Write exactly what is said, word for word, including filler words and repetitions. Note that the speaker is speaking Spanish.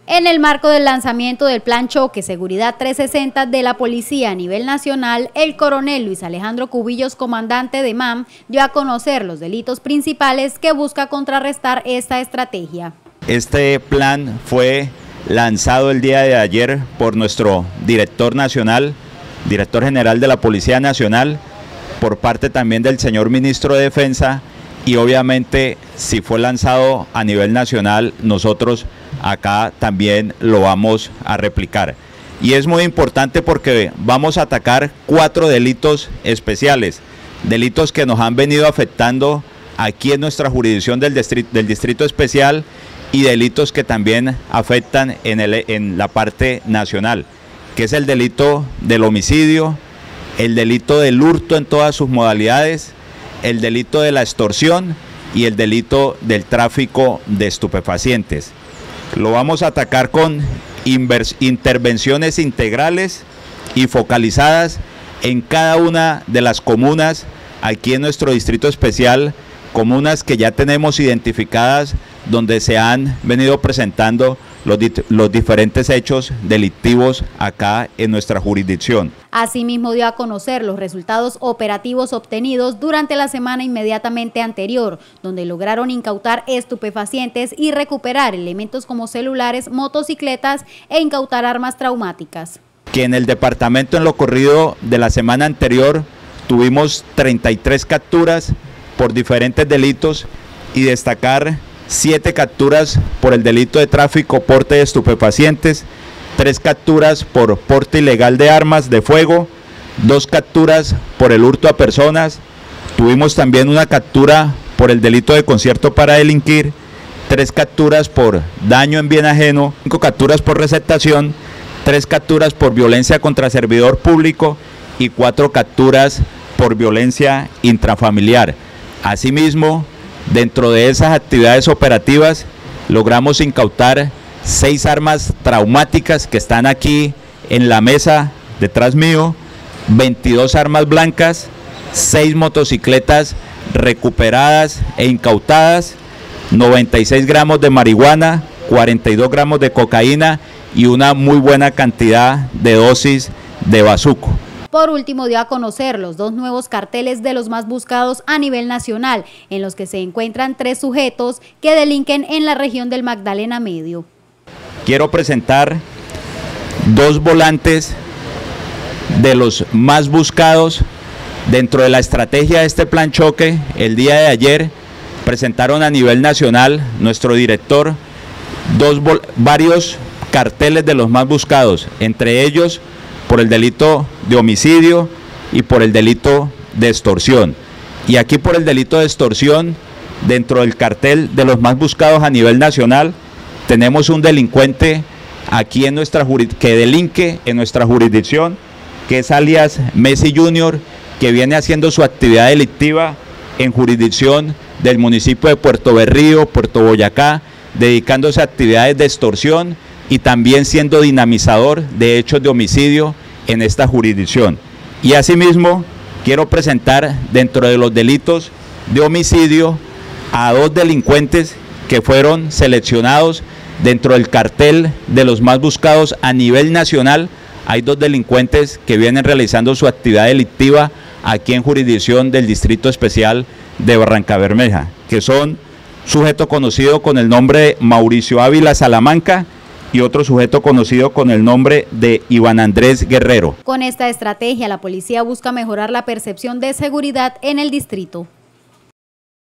En el marco del lanzamiento del Plan Choque Seguridad trescientos sesenta de la Policía a nivel nacional, el coronel Luis Alejandro Cubillos, comandante de M A M, dio a conocer los delitos principales que busca contrarrestar esta estrategia. Este plan fue lanzado el día de ayer por nuestro director nacional, director general de la Policía Nacional, por parte también del señor ministro de Defensa, y obviamente si fue lanzado a nivel nacional, nosotros acá también lo vamos a replicar. Y es muy importante porque vamos a atacar cuatro delitos especiales, delitos que nos han venido afectando aquí en nuestra jurisdicción del distrito, del distrito especial, y delitos que también afectan en, el, en la parte nacional, que es el delito del homicidio, el delito del hurto en todas sus modalidades, el delito de la extorsión y el delito del tráfico de estupefacientes. Lo vamos a atacar con intervenciones integrales y focalizadas en cada una de las comunas aquí en nuestro distrito especial, comunas que ya tenemos identificadas donde se han venido presentando los, los diferentes hechos delictivos acá en nuestra jurisdicción. Asimismo dio a conocer los resultados operativos obtenidos durante la semana inmediatamente anterior, donde lograron incautar estupefacientes y recuperar elementos como celulares, motocicletas e incautar armas traumáticas. Que en el departamento en lo corrido de la semana anterior tuvimos treinta y tres capturas por diferentes delitos y destacar siete capturas por el delito de tráfico, porte de estupefacientes, tres capturas por porte ilegal de armas de fuego, dos capturas por el hurto a personas, tuvimos también una captura por el delito de concierto para delinquir, tres capturas por daño en bien ajeno, cinco capturas por receptación, tres capturas por violencia contra servidor público y cuatro capturas por violencia intrafamiliar. Asimismo, dentro de esas actividades operativas logramos incautar seis armas traumáticas que están aquí en la mesa detrás mío, veintidós armas blancas, seis motocicletas recuperadas e incautadas, noventa y seis gramos de marihuana, cuarenta y dos gramos de cocaína y una muy buena cantidad de dosis de bazuco. Por último, dio a conocer los dos nuevos carteles de los más buscados a nivel nacional, en los que se encuentran tres sujetos que delinquen en la región del Magdalena Medio. Quiero presentar dos volantes de los más buscados dentro de la estrategia de este plan choque. El día de ayer presentaron a nivel nacional nuestro director dos varios carteles de los más buscados, entre ellos por el delito de homicidio y por el delito de extorsión. Y aquí por el delito de extorsión, dentro del cartel de los más buscados a nivel nacional, tenemos un delincuente aquí en nuestra que delinque en nuestra jurisdicción, que es alias Messi Junior, que viene haciendo su actividad delictiva en jurisdicción del municipio de Puerto Berrío, Puerto Boyacá, dedicándose a actividades de extorsión y también siendo dinamizador de hechos de homicidio en esta jurisdicción. Y asimismo quiero presentar dentro de los delitos de homicidio a dos delincuentes que fueron seleccionados dentro del cartel de los más buscados a nivel nacional. Hay dos delincuentes que vienen realizando su actividad delictiva aquí en jurisdicción del Distrito Especial de Barrancabermeja, que son sujeto conocido con el nombre de Mauricio Ávila Salamanca y otro sujeto conocido con el nombre de Iván Andrés Guerrero. Con esta estrategia, la policía busca mejorar la percepción de seguridad en el distrito.